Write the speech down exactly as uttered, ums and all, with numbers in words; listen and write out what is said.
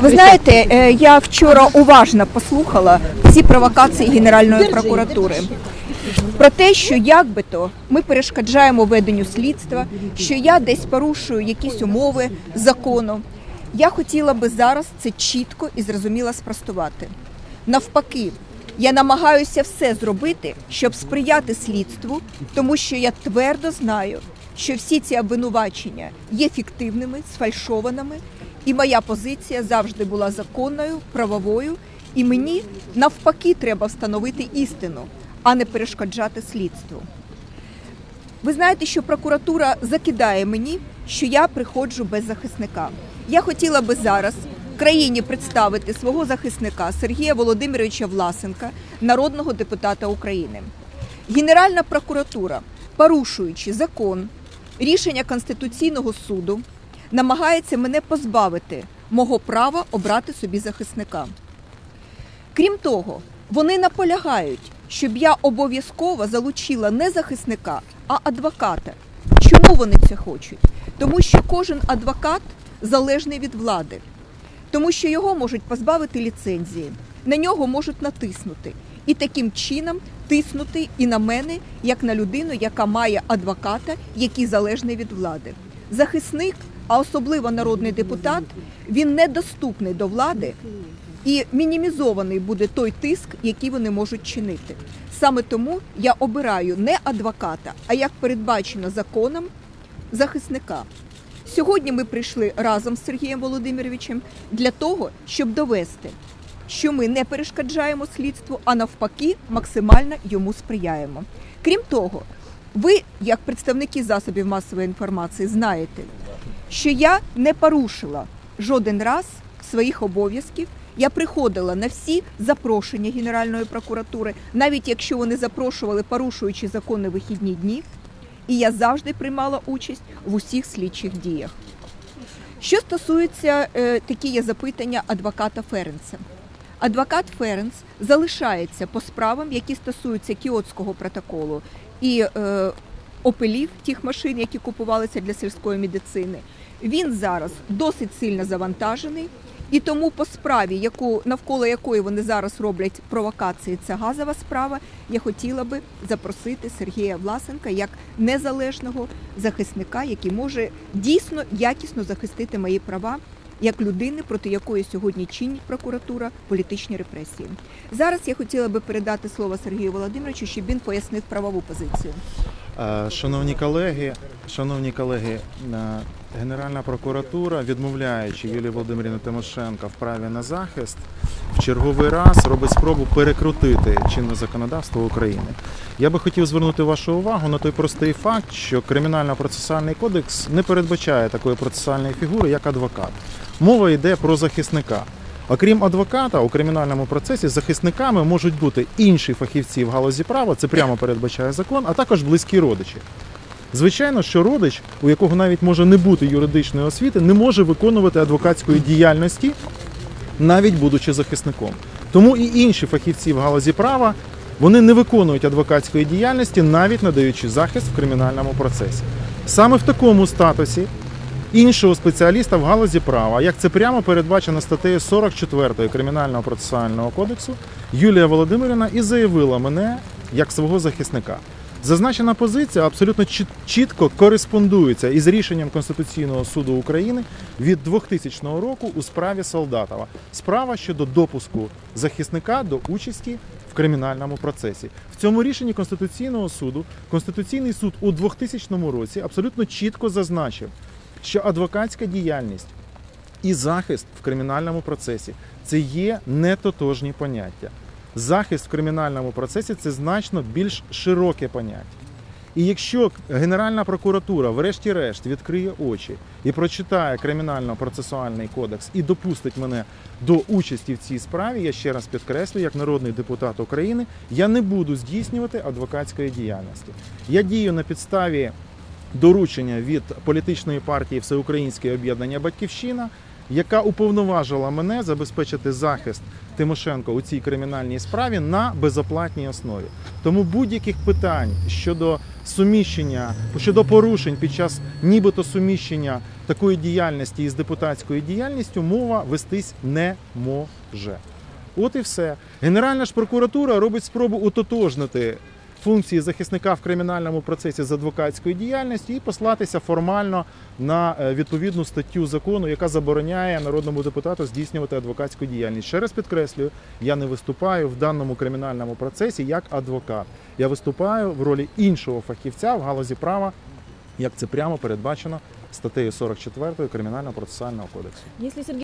Ви знаєте, я вчора уважно послухала всі провокації Генеральної прокуратури про те, що як би то ми перешкоджаємо веденню слідства, що я десь порушую якісь умови закону. Я хотіла би зараз це чітко і зрозуміло спростувати. Навпаки, я намагаюся все зробити, щоб сприяти слідству, тому що я твердо знаю, що всі ці обвинувачення є фіктивними, сфальшованими, і моя позиція завжди була законною, правовою, і мені навпаки треба встановити істину, а не перешкоджати слідству. Ви знаєте, що прокуратура закидає мені, що я приходжу без захисника. Я хотіла би зараз країні представити свого захисника Сергія Володимировича Власенка, народного депутата України. Генеральна прокуратура, порушуючи закон, рішення Конституційного суду, намагається мене позбавити мого права обрати собі захисника. Крім того, вони наполягають, щоб я обов'язково залучила не захисника, а адвоката. Чому вони це хочуть? Тому що кожен адвокат залежний від влади. Тому що його можуть позбавити ліцензії, на нього можуть натиснути. І таким чином тиснути і на мене, як на людину, яка має адвоката, який залежний від влади. Захисник, а особливо народний депутат, він недоступний до влади, і мінімізований буде той тиск, який вони можуть чинити. Саме тому я обираю не адвоката, а як передбачено законом, захисника. Сьогодні ми прийшли разом з Сергієм Володимировичем для того, щоб довести, що ми не перешкоджаємо слідству, а навпаки максимально йому сприяємо. Крім того, ви, як представники засобів масової інформації, знаєте, що я не порушила жоден раз своїх обов'язків. Я приходила на всі запрошення Генеральної прокуратури, навіть якщо вони запрошували, порушуючи закони вихідні дні, і я завжди приймала участь в усіх слідчих діях. Що стосується, е, такі є запитання адвоката Ференца. Адвокат Ференц залишається по справам, які стосуються Кіотського протоколу і е, опелів тих машин, які купувалися для сільської медицини. Він зараз досить сильно завантажений, і тому по справі, яку, навколо якої вони зараз роблять провокації, це газова справа, я хотіла би запросити Сергія Власенка як незалежного захисника, який може дійсно якісно захистити мої права, як людини, проти якої сьогодні чинить прокуратура політичні репресії. Зараз я хотіла би передати слово Сергію Володимировичу, щоб він пояснив правову позицію. Шановні колеги, шановні колеги, Генеральна прокуратура, відмовляючи Юлії Володимирівні Тимошенко в праві на захист, в черговий раз робить спробу перекрутити чинне законодавство України. Я би хотів звернути вашу увагу на той простий факт, що Кримінально-процесуальний кодекс не передбачає такої процесуальної фігури, як адвокат. Мова йде про захисника. Окрім адвоката, у кримінальному процесі захисниками можуть бути інші фахівці в галузі права, це прямо передбачає закон, а також близькі родичі. Звичайно, що родич, у якого навіть може не бути юридичної освіти, не може виконувати адвокатської діяльності, навіть будучи захисником. Тому і інші фахівці в галузі права, вони не виконують адвокатської діяльності, навіть надаючи захист в кримінальному процесі. Саме в такому статусі іншого спеціаліста в галузі права, як це прямо передбачено статтею сорок чотири Кримінального процесуального кодексу, Юлія Володимирівна і заявила мене як свого захисника. Зазначена позиція абсолютно чітко кореспондується із рішенням Конституційного суду України від двохтисячного року у справі Солдатова. Справа щодо допуску захисника до участі в кримінальному процесі. В цьому рішенні Конституційного суду Конституційний суд у двохтисячному році абсолютно чітко зазначив, що адвокатська діяльність і захист в кримінальному процесі – це є нетотожні поняття. Захист в кримінальному процесі – це значно більш широке поняття. І якщо Генеральна прокуратура врешті-решт відкриє очі і прочитає Кримінально-процесуальний кодекс і допустить мене до участі в цій справі, я ще раз підкреслю, як народний депутат України, я не буду здійснювати адвокатської діяльності. Я дію на підставі доручення від політичної партії Всеукраїнське об'єднання «Батьківщина», яка уповноважила мене забезпечити захист тим Тимошенко у цій кримінальній справі на безоплатній основі. Тому будь-яких питань щодо суміщення, щодо порушень під час нібито суміщення такої діяльності із депутатською діяльністю мова вестись не може. От і все. Генеральна ж прокуратура робить спробу утотожнити функції захисника в кримінальному процесі з адвокатської діяльності і послатися формально на відповідну статтю закону, яка забороняє народному депутату здійснювати адвокатську діяльність. Ще раз підкреслюю, я не виступаю в даному кримінальному процесі як адвокат. Я виступаю в ролі іншого фахівця в галузі права, як це прямо передбачено статтею сорок четвертою Кримінально-процесуального кодексу. Если Сергей